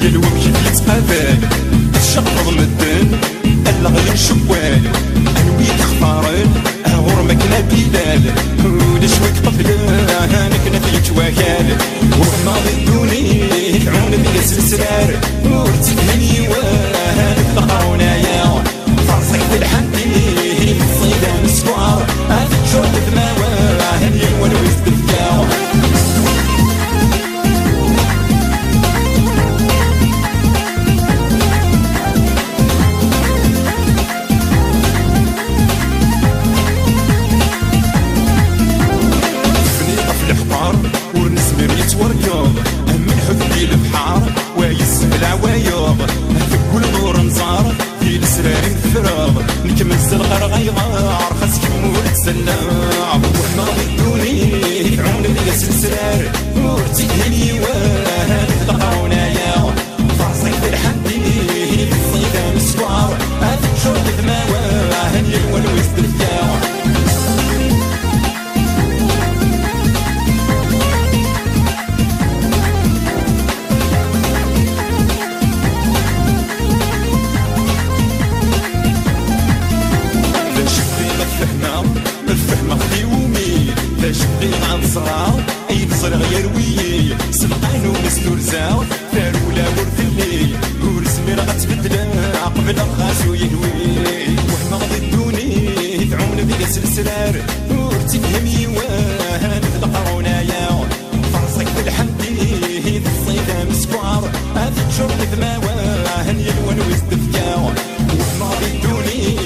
قالوا كيف يتقابل الشقر مدن الا غير شوال انوي تختارن غور مكنا بلال ولا شويك طفل انا كنا في تواكال وما بدوني عون بيا سلسلار ورتكني وانا تقرونا يا فرصك بالحمدي صيدا مسكوار اتشوف دماوة هني ونويز بالفياو ورياض من حبي البحار ويسهل العوايض في كل دور نزار في السرار الفراغ نكمز الغرغيغار خاصك مول تسلع وحنا بدوني عون بيا سلسلار ورتيني وانا تلقاونا يا فرصك بالحدي في الصيدة مسكوار اتشوف دماوة هني ونويز بالفياو الفهمة في يومي باش بقينا نصرا اي بصر غير ويي سبقين ونسلو رزاو فارولا ورثلي ورسمي راه غتبدل قبل الخاس وينوي وحنا ضدوني تعون بيا سلسلار ورتفهمي وانا تلقاونا يا فرصك بالحمدي في الصيدة مسكوار هذيك شرطي ثماوة هني ونويز دفكاو وحنا ضدوني